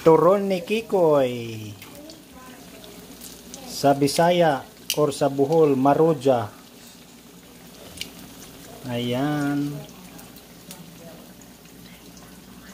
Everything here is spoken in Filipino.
Turon ni Kikoy. Sa Bisaya or sa Bohol, maruja. Ayan.